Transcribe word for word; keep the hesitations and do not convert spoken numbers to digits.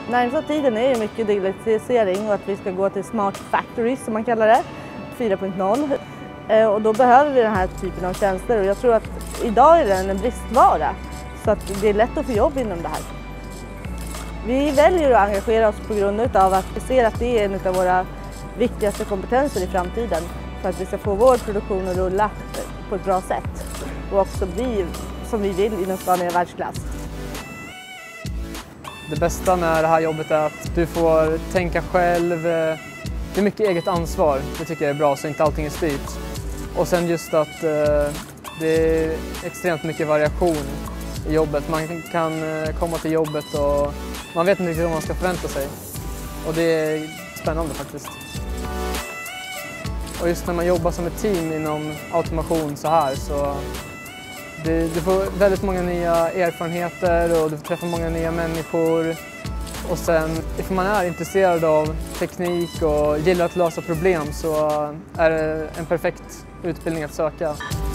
Närmsta tiden är det mycket digitalisering och att vi ska gå till smart factories som man kallar det, fyra punkt noll. Och då behöver vi den här typen av tjänster och jag tror att idag är den en bristvara så att det är lätt att få jobb inom det här. Vi väljer att engagera oss på grund av att vi ser att det är en av våra viktigaste kompetenser i framtiden för att vi ska få vår produktion att rulla på ett bra sätt och också bli som vi vill inom Scania världsklass. Det bästa med det här jobbet är att du får tänka själv. Det är mycket eget ansvar, det tycker jag är bra så inte allting är styrt. Och sen just att eh, det är extremt mycket variation i jobbet. Man kan komma till jobbet och man vet inte riktigt vad man ska förvänta sig. Och det är spännande faktiskt. Och just när man jobbar som ett team inom automation så här så det, du får väldigt många nya erfarenheter och du får träffa många nya människor. Och sen ifall man är intresserad av teknik och gillar att lösa problem så är det en perfekt utbildning att söka.